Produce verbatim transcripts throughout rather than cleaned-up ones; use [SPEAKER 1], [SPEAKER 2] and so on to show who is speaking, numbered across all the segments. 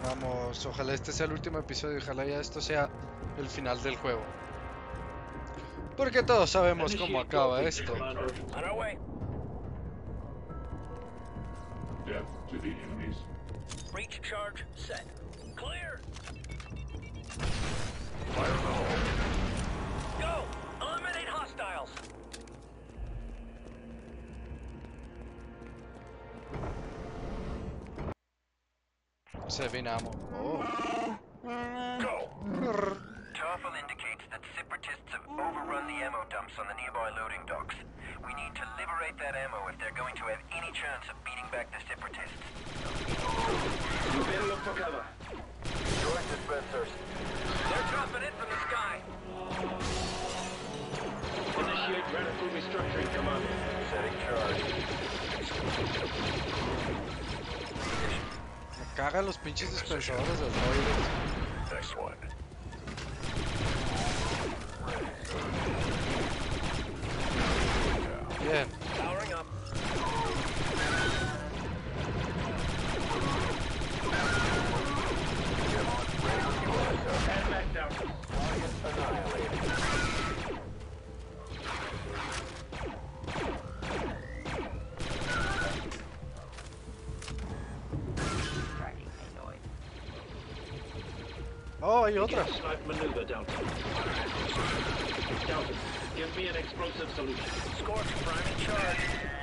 [SPEAKER 1] Vamos, ojalá este sea el último episodio, ojalá ya esto sea el final del juego. Porque todos sabemos cómo acaba esto.
[SPEAKER 2] Death to the enemies.
[SPEAKER 3] Breach charge set. Clear.
[SPEAKER 2] Fire in the hole.
[SPEAKER 3] Go. Eliminate hostiles.
[SPEAKER 1] Se viene ammo. Oh.
[SPEAKER 2] Go.
[SPEAKER 3] TOEFL indicates that separatists have overrun the ammo dumps on the nearby loading docks. We need to liberate that ammo if they're going to have any chance of beating back the separatists.
[SPEAKER 4] You better look for cover.
[SPEAKER 3] Joint dispensers. They're dropping in from the sky.
[SPEAKER 4] Initiate radical restructuring, Commander.
[SPEAKER 3] Setting charge.
[SPEAKER 1] Me cagan los pinches dispensadores de droides.
[SPEAKER 2] Next one.
[SPEAKER 1] Bien.
[SPEAKER 3] Powering up.
[SPEAKER 4] And back down.
[SPEAKER 3] Target annihilated.
[SPEAKER 1] Oh, hay otra.
[SPEAKER 4] Snipe maneuver, Dalton. Dalton, give me an explosive solution.
[SPEAKER 3] Scorch, prime in charge.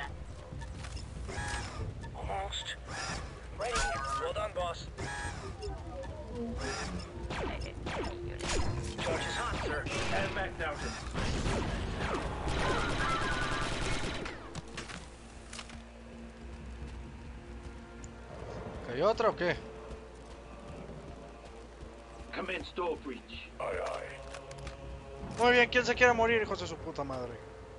[SPEAKER 3] Almost. Ready. Well done, boss. Charge is hot, sir.
[SPEAKER 4] And back, Dalton.
[SPEAKER 1] ¿Hay otra o qué?
[SPEAKER 4] Commence door breach.
[SPEAKER 2] Aye, aye.
[SPEAKER 1] Muy bien, ¿quién se quiere morir, hijos de su puta madre?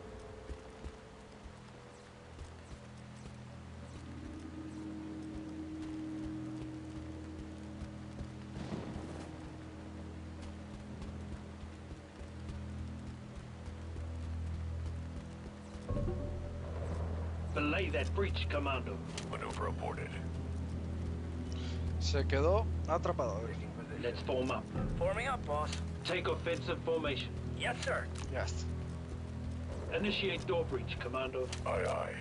[SPEAKER 4] Belay that breach, Commando.
[SPEAKER 2] Maneuver aborted.
[SPEAKER 1] Se quedó atrapado.
[SPEAKER 4] Let's form up.
[SPEAKER 3] Forming up, boss.
[SPEAKER 4] Take offensive formation.
[SPEAKER 3] Yes, sir.
[SPEAKER 1] Ya está.
[SPEAKER 4] Initiate door breach, Commando.
[SPEAKER 2] Aye, aye.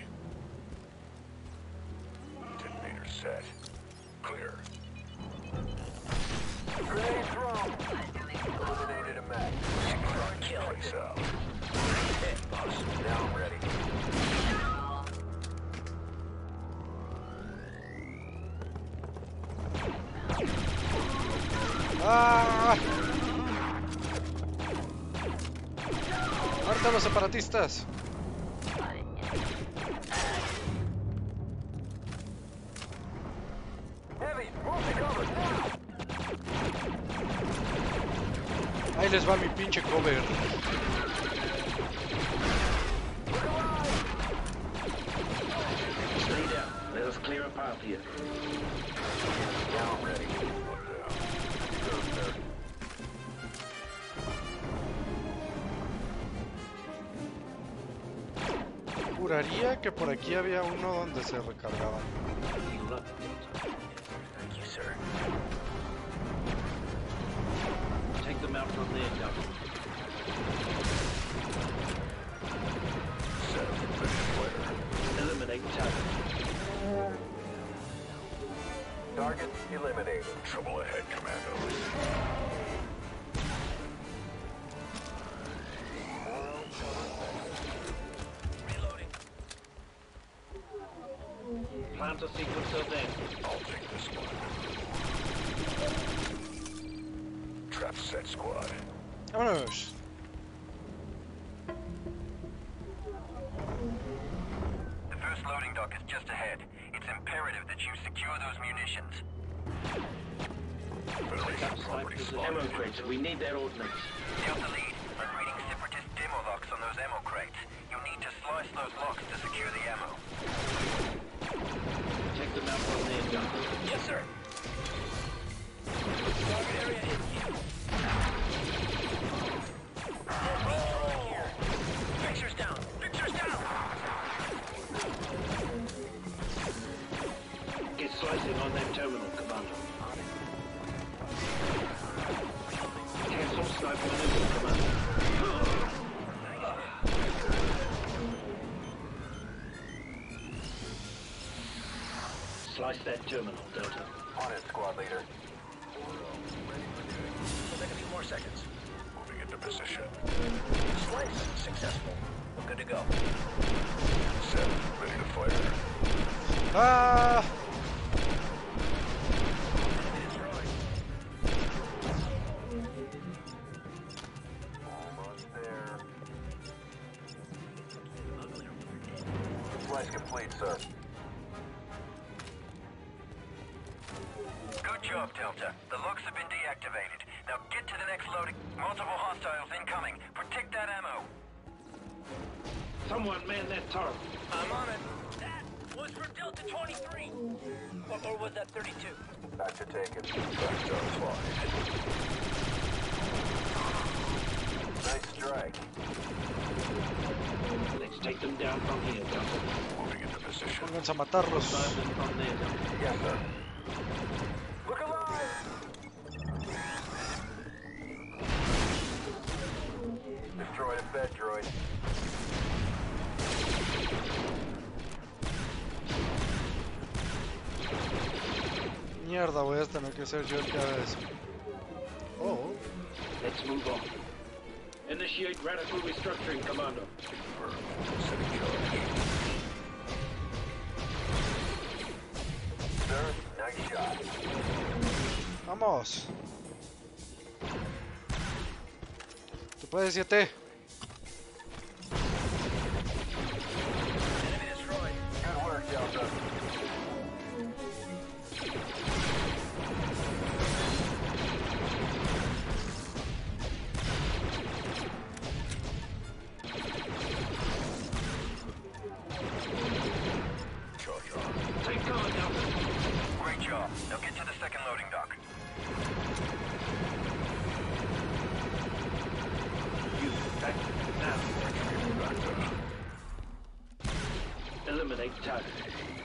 [SPEAKER 2] Detonator set. Clear.
[SPEAKER 3] Grenade thrown. Eliminated a mag. Kill.
[SPEAKER 2] Place out.
[SPEAKER 3] Hit, boss. Now I'm ready.
[SPEAKER 1] ¡Ah! ¡Muerta a los separatistas!
[SPEAKER 3] Heavy, move to cover.
[SPEAKER 1] Ahí les va mi pinche cover.
[SPEAKER 4] Stay down. Let us clear a path here.
[SPEAKER 3] Now I'm ready.
[SPEAKER 2] One down.
[SPEAKER 3] Go, sir.
[SPEAKER 1] Juraría que por aquí había uno donde se recargaban.
[SPEAKER 3] Thank you, sir.
[SPEAKER 4] Take them out from there, Dalton.
[SPEAKER 2] Set. Finish player.
[SPEAKER 4] Eliminate target.
[SPEAKER 3] Target eliminated.
[SPEAKER 2] Trouble ahead, Commandos.
[SPEAKER 3] Reloading.
[SPEAKER 4] Plant a sequencer then.
[SPEAKER 2] I'll take this one. Trap set, squad.
[SPEAKER 1] Vámonos.
[SPEAKER 3] The first loading dock is just ahead. It's imperative that you secure those munitions.
[SPEAKER 2] Federation property
[SPEAKER 4] Ammo
[SPEAKER 2] spotted.
[SPEAKER 4] crates. We need that ordnance.
[SPEAKER 3] Delta lead. I'm reading separatist demo locks on those ammo crates. You'll need to slice those locks to secure the ammo.
[SPEAKER 4] Take them out from there, Dalton.
[SPEAKER 3] Yes, sir. Target area hit. Fixers down. Fixers down.
[SPEAKER 4] Get slicing on that terminal, Commander. Sniper maneuver, Commander. Slice that terminal, Delta.
[SPEAKER 2] On it, squad leader.
[SPEAKER 3] We'll take a few more seconds.
[SPEAKER 2] Moving into position.
[SPEAKER 3] Slice successful. We're good to go.
[SPEAKER 2] Set. Ready to fire.
[SPEAKER 1] ¡Ah!
[SPEAKER 2] Almost there. Slice complete, sir.
[SPEAKER 3] Good job, Delta. The locks have been deactivated. Now get to the next loading. Multiple hostiles incoming. Protect that ammo.
[SPEAKER 4] Someone man that turret.
[SPEAKER 3] I'm on it. That was for Delta twenty-three. Or, or was that thirty-two?
[SPEAKER 2] Factor taken. Factor applied. Nice strike.
[SPEAKER 4] Let's take them down from here, Delta.
[SPEAKER 2] Moving into position.
[SPEAKER 1] Pónganse a matarlos.
[SPEAKER 4] Drive them from there, Delta.
[SPEAKER 2] Yes, sir. Look alive! Destroyed a fed droid.
[SPEAKER 1] Mierda, voy a tener que ser yo el que haga eso. Oh,
[SPEAKER 4] Let's move on. Initiate radical restructuring, Commander.
[SPEAKER 2] Setting charge. Sir, nice shot.
[SPEAKER 1] vamos. Tú puedes, siete.
[SPEAKER 3] Enemy destroyed.
[SPEAKER 2] Good work, Delta. Charge on.
[SPEAKER 4] Take cover, Delta.
[SPEAKER 3] Great job. Now get to the second loading dock.
[SPEAKER 4] You, back now. Eliminate target.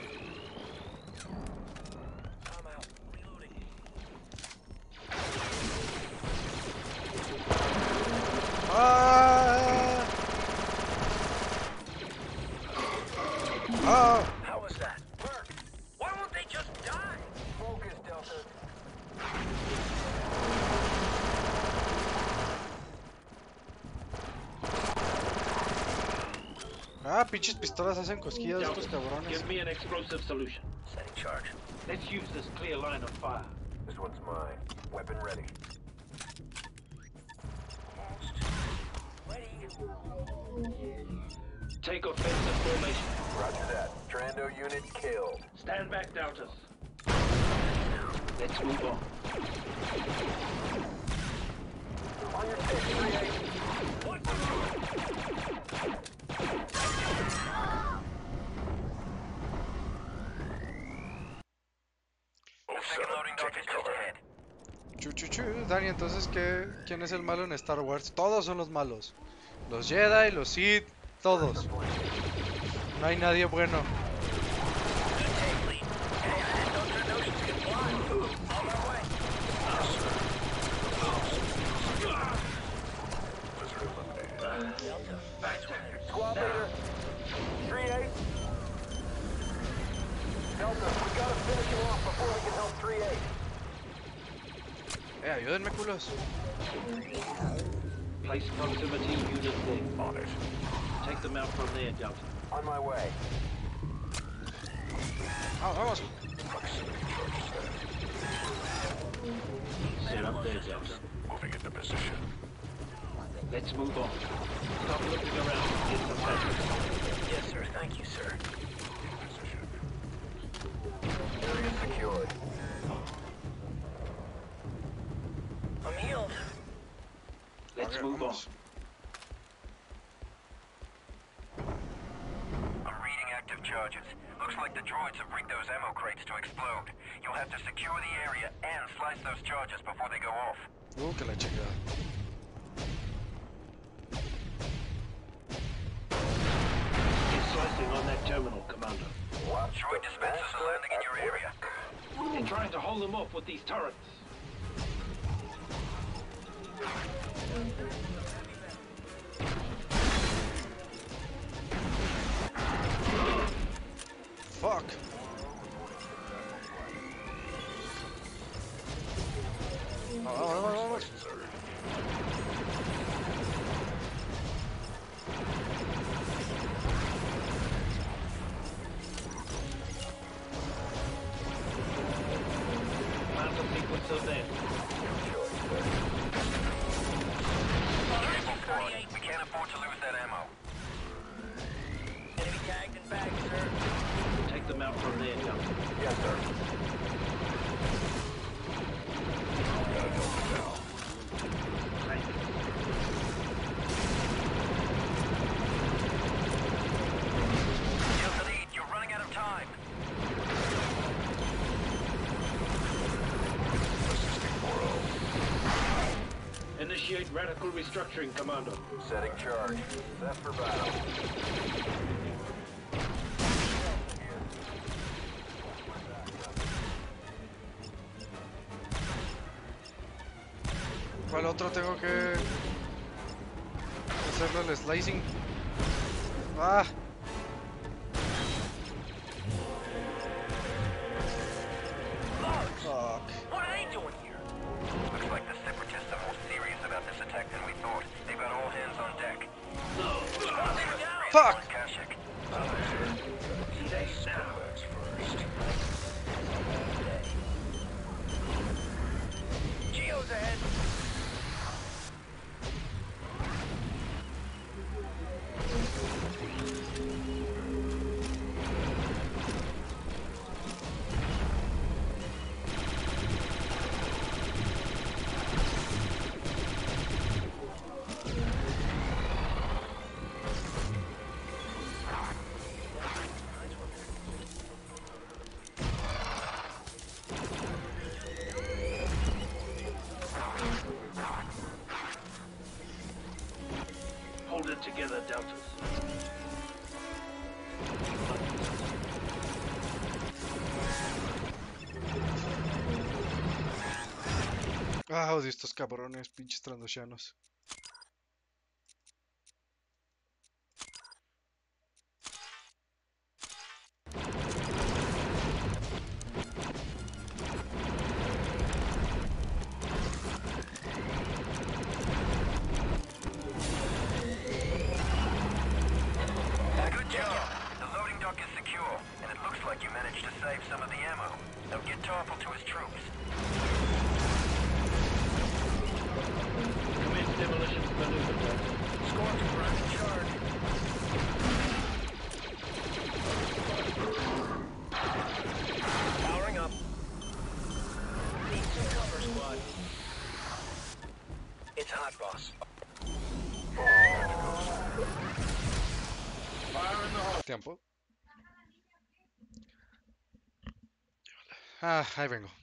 [SPEAKER 3] I'm out. Reloading.
[SPEAKER 1] ¡Ah! ¡Ah!
[SPEAKER 3] How was that? Work. Why won't they just die?
[SPEAKER 2] Focus, Delta.
[SPEAKER 1] Ah, pinches pistolas hacen cosquillas estos cabrones.
[SPEAKER 4] Give me an explosive solution.
[SPEAKER 3] Setting charge.
[SPEAKER 4] Let's use this clear line of fire.
[SPEAKER 2] This one's mine. Weapon ready.
[SPEAKER 3] Ready.
[SPEAKER 4] Take offensive formation.
[SPEAKER 2] Roger that. Trando unit killed.
[SPEAKER 4] Stand back, Deltas. Let's move on.
[SPEAKER 2] On your feet, three eight.
[SPEAKER 3] What? The second loading dock is just ahead.
[SPEAKER 1] Chu, chu, chu. Dani, entonces, ¿qué? ¿Quién es el malo en Star Wars? Todos son los malos. Los Jedi, los Sith, todos. No hay nadie bueno.
[SPEAKER 3] Good take, Lee. Hey, I had no good notions could fly. On my way.
[SPEAKER 2] Visitor eliminated.
[SPEAKER 3] Delta. Back to
[SPEAKER 2] Squad leader. three eight. Delta, we gotta finish him off before we can help three eight.
[SPEAKER 1] Eh, ayúdenme, culos.
[SPEAKER 4] Place proximity unit there.
[SPEAKER 2] On it.
[SPEAKER 4] Take them out from there, Delta.
[SPEAKER 2] On my way.
[SPEAKER 1] Ah, vamos.
[SPEAKER 2] Proximity charge set.
[SPEAKER 4] Set up there, Delta.
[SPEAKER 2] Moving into position.
[SPEAKER 4] Let's move on. Stop looking around. Get some backup.
[SPEAKER 3] Yes, sir. Thank you, sir.
[SPEAKER 2] In position. Area secured.
[SPEAKER 3] I'm healed.
[SPEAKER 4] Let's
[SPEAKER 1] Ok,
[SPEAKER 4] move on.
[SPEAKER 1] vamos.
[SPEAKER 3] I'm reading active charges. Looks like the droids have rigged those ammo crates to explode. You'll have to secure the area and slice those charges before they go off.
[SPEAKER 1] Uh, que la chingada.
[SPEAKER 4] Get slicing on that terminal, Commander.
[SPEAKER 2] Watch
[SPEAKER 3] Droid
[SPEAKER 2] the
[SPEAKER 3] dispensers are landing in your area.
[SPEAKER 4] They're trying to hold them off with these turrets.
[SPEAKER 1] Fuck. Vamos, vamos, vamos.
[SPEAKER 4] Mount a sequence of them.
[SPEAKER 3] We can't afford to lose that ammo.
[SPEAKER 2] Enemy tagged and bagged, sir.
[SPEAKER 4] Take them out from there, Duncan.
[SPEAKER 2] Yes, sir.
[SPEAKER 4] Take them.
[SPEAKER 3] You're the lead. You're running out of time.
[SPEAKER 4] Initiate radical restructuring, Commander.
[SPEAKER 2] Setting charge. Set for battle.
[SPEAKER 1] ¿Cuál otro tengo que hacerle el slicing? Ah. Fuck.
[SPEAKER 2] What are they doing here?
[SPEAKER 3] Looks like the Separatists are more serious about this attack than we thought. They've got all hands on deck.
[SPEAKER 1] Fuck.
[SPEAKER 3] Kashik.
[SPEAKER 2] Geo's ahead.
[SPEAKER 4] Hold it together, Deltas.
[SPEAKER 1] Ah, odio estos cabrones, pinches trandoshanos.
[SPEAKER 3] Good job. The loading dock is secure, and it looks like you managed to save some of the ammo. Now get Tarple to his troops.
[SPEAKER 4] Commence demolition maneuver, Delta.
[SPEAKER 2] Scorch, run in charge. Powering up. Need some cover, squad. It's hot, boss.
[SPEAKER 4] Fire in the hole.
[SPEAKER 1] Tiempo. Ah, ahí vengo.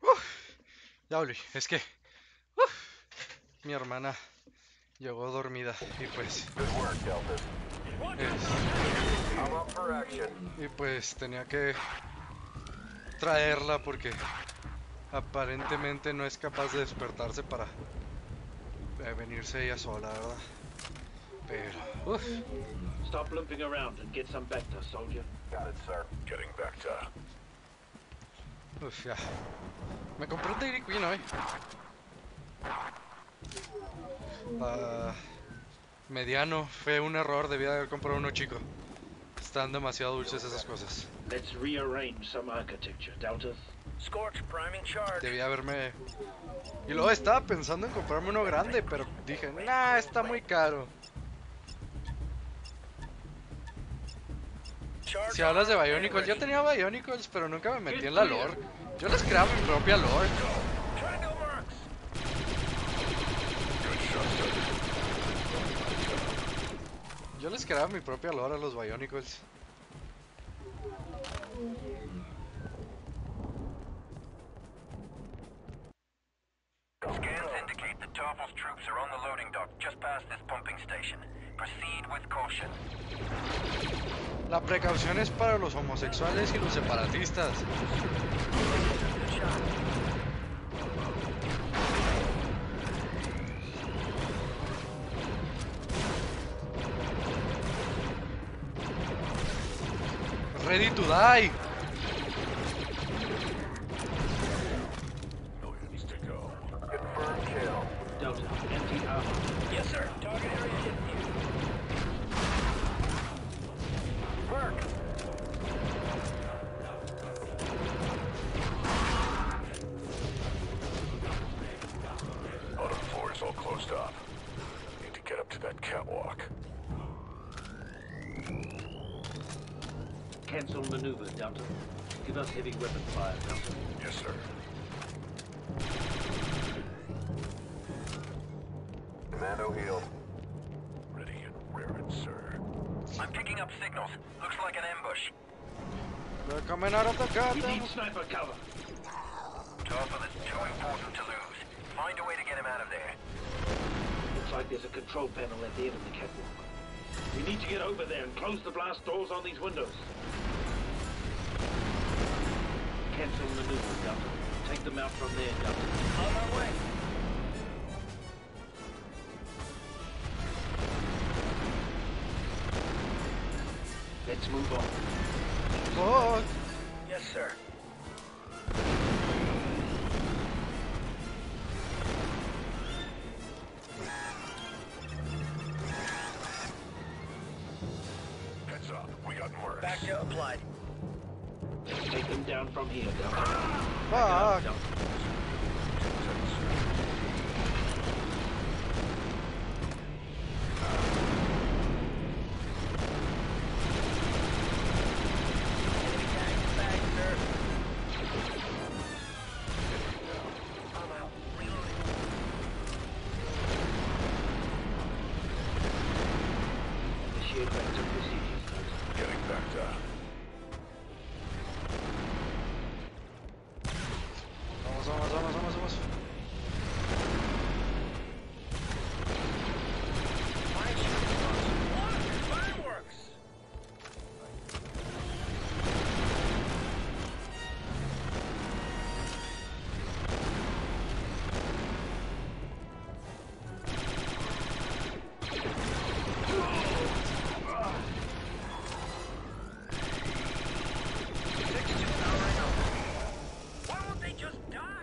[SPEAKER 1] Ya volví. Es que uf, mi hermana llegó dormida y pues
[SPEAKER 2] Good work, Delta.
[SPEAKER 1] es-
[SPEAKER 2] I'm up for action.
[SPEAKER 1] y pues tenía que traerla porque aparentemente no es capaz de despertarse para eh, venirse ella sola, ¿verdad? Pero uf,
[SPEAKER 4] Stop limping around and get some Bacta, soldier.
[SPEAKER 2] Got it, sir. Getting back to.
[SPEAKER 1] uf, ya. Me compré un Dairy Queen hoy. Ah, mediano, fue un error, debía haber comprado uno chico. Están demasiado dulces esas cosas.
[SPEAKER 4] Let's rearrange some architecture, Delta.
[SPEAKER 3] Scorch, priming charge.
[SPEAKER 1] Debía haberme... Y luego estaba pensando en comprarme uno grande, pero dije, nah, está muy caro.
[SPEAKER 3] Charge
[SPEAKER 1] Si hablas de
[SPEAKER 3] on.
[SPEAKER 1] Bionicles, yo tenía Bionicles, pero nunca me metí en la lore. Yo les creaba mi propia lore.
[SPEAKER 3] Triangle marks.
[SPEAKER 1] Yo les creaba mi propia lore a los Bionicles.
[SPEAKER 3] Scans indicate that Topple's troops are on the loading dock just past this pumping station. Proceed with caution.
[SPEAKER 1] La precaución es para los homosexuales y los separatistas. Ready to die.
[SPEAKER 2] Millions to go. Confirm kill.
[SPEAKER 4] Delta, empty armor.
[SPEAKER 3] Yes, sir. Target area hit you.
[SPEAKER 2] Work. Bottom floor is all closed up. Need to get up to that catwalk.
[SPEAKER 4] Cancel maneuver, Delta. Give us heavy weapon fire, Delta.
[SPEAKER 2] Yes, sir. Commando healed. Ready and raring, sir.
[SPEAKER 3] I'm picking up signals. Looks like an ambush.
[SPEAKER 1] They're coming out of the
[SPEAKER 4] We
[SPEAKER 1] goddamn...
[SPEAKER 4] need sniper cover.
[SPEAKER 3] Topple is too important to lose. Find a way to get him out of there.
[SPEAKER 4] Looks like there's a control panel at the end of the catwalk. We need to get over there and close the blast doors on these windows. Cancel maneuver, Delta. Take them out from there, Delta.
[SPEAKER 3] On our way.
[SPEAKER 4] Let's move on.
[SPEAKER 1] Fuck.
[SPEAKER 3] Yes, sir.
[SPEAKER 2] Heads up. We got worse.
[SPEAKER 3] Back to applied.
[SPEAKER 4] Let's take them down from here, Delta.
[SPEAKER 1] Fuck.
[SPEAKER 4] Delta. Initiate vector procedures, Delta.
[SPEAKER 2] Getting back to.
[SPEAKER 1] Vamos, vamos, vamos, vamos, vamos.
[SPEAKER 3] Fireworks. Why won't they just die?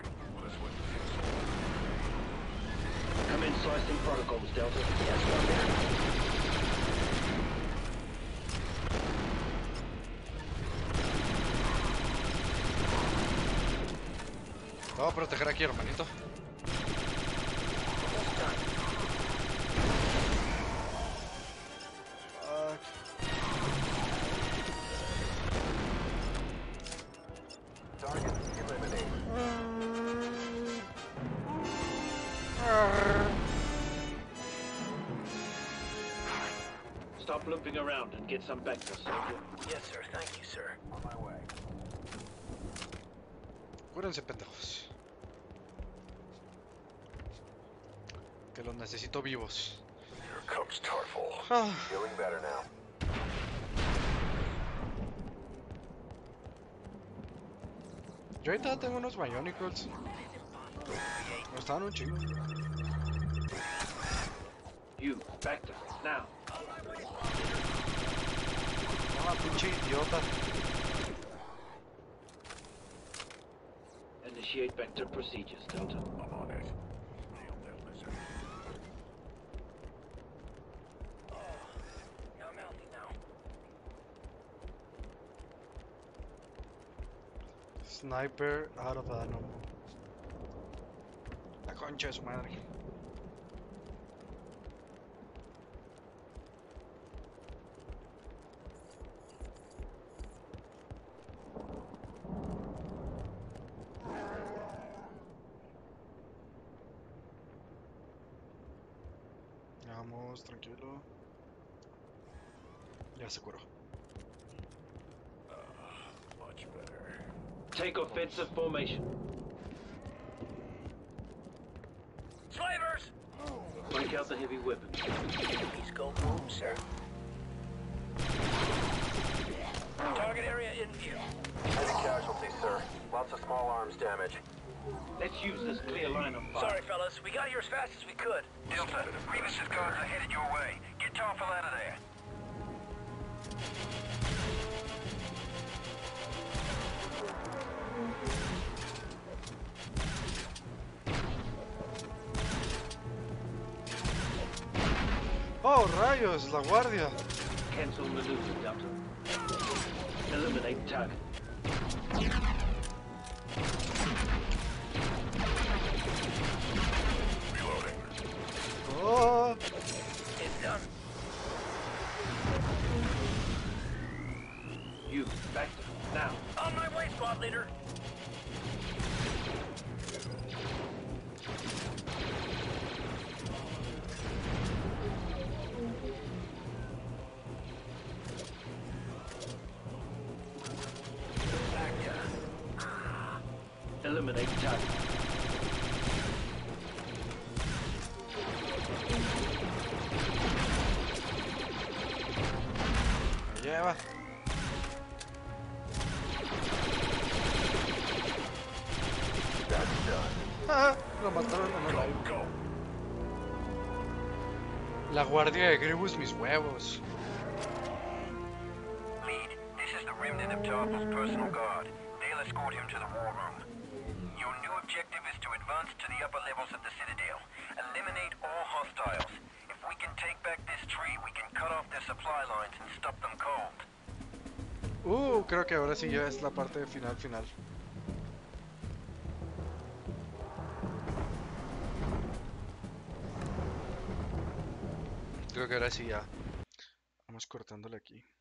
[SPEAKER 4] Come in, slicing protocols, Delta.
[SPEAKER 3] Yes, Commander.
[SPEAKER 1] Te voy a proteger aquí, hermanito.
[SPEAKER 3] Almost done.
[SPEAKER 1] Fuck.
[SPEAKER 2] Target eliminated.
[SPEAKER 4] Stop looping around and get some back to soldier.
[SPEAKER 3] Yes, sir. Thank you, sir.
[SPEAKER 2] On my way.
[SPEAKER 1] Cúrense, pendejos. Que los necesito vivos.
[SPEAKER 5] Here comes Tarful.
[SPEAKER 1] Ah,
[SPEAKER 5] Feeling better now.
[SPEAKER 1] yo ahorita tengo unos Bionicles. Me estaban un chingo.
[SPEAKER 4] You, Bacta, now.
[SPEAKER 1] Ah, pinche idiota.
[SPEAKER 4] Initiate Bacta procedures, Delta.
[SPEAKER 5] I'm on it. Nailed that lizard.
[SPEAKER 3] No mounting now.
[SPEAKER 1] Sniper out of ammo. La concha de su madre. Vamos, tranquilo. Ya se curó.
[SPEAKER 5] Much better.
[SPEAKER 4] Take offensive formation.
[SPEAKER 3] Slavers!
[SPEAKER 4] Break out the heavy weapons.
[SPEAKER 3] Please go home, sir. Target area in view.
[SPEAKER 5] Heavy casualties, sir. Lots of small arms damage.
[SPEAKER 4] Let's use this clear line of fire.
[SPEAKER 3] Sorry, fellas. We got here as fast as we could. Delta, Revis's guards are headed your way. Get Tarful out of there.
[SPEAKER 1] ¡Oh, rayos! ¡La guardia!
[SPEAKER 4] Cancel maneuver, Delta. Eliminate target.
[SPEAKER 5] Reloading.
[SPEAKER 1] ¡Oh!
[SPEAKER 3] It's done.
[SPEAKER 4] You, Bacta, now.
[SPEAKER 3] On my way, squad leader.
[SPEAKER 4] Eliminate target.
[SPEAKER 1] Me lleva.
[SPEAKER 5] That's done.
[SPEAKER 1] Ah, lo mataron en el
[SPEAKER 5] Go,
[SPEAKER 1] aire.
[SPEAKER 5] go.
[SPEAKER 1] La guardia de Grievous, mis huevos.
[SPEAKER 3] Lead, this is the remnant of Tarful's personal guard. They'll escort him to the war room. Your new objective is to advance to the upper levels of the Citadel. Eliminate all hostiles. If we can take back this tree, we can cut off their supply lines and stop them cold.
[SPEAKER 1] Uh, creo que ahora sí ya es la parte final, final. Creo que ahora sí ya. Vamos cortándole aquí.